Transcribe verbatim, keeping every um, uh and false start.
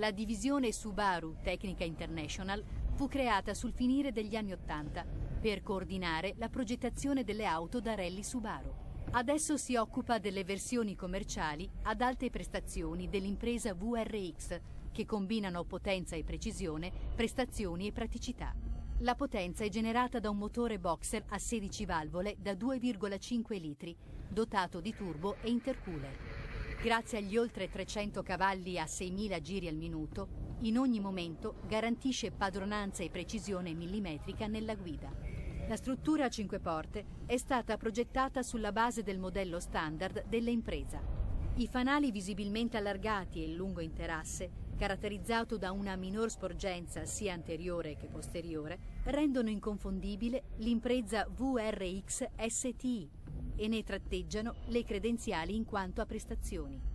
La divisione Subaru Tecnica International fu creata sul finire degli anni Ottanta per coordinare la progettazione delle auto da rally Subaru. Adesso si occupa delle versioni commerciali ad alte prestazioni dell'impresa V R X, che combinano potenza e precisione, prestazioni e praticità. La potenza è generata da un motore boxer a sedici valvole da due virgola cinque litri, dotato di turbo e intercooler. Grazie agli oltre trecento cavalli a seimila giri al minuto, in ogni momento garantisce padronanza e precisione millimetrica nella guida. La struttura a cinque porte è stata progettata sulla base del modello standard dell'impresa. I fanali visibilmente allargati e lungo interasse, caratterizzato da una minor sporgenza sia anteriore che posteriore, rendono inconfondibile l'impresa V R X S T I e ne tratteggiano le credenziali in quanto a prestazioni.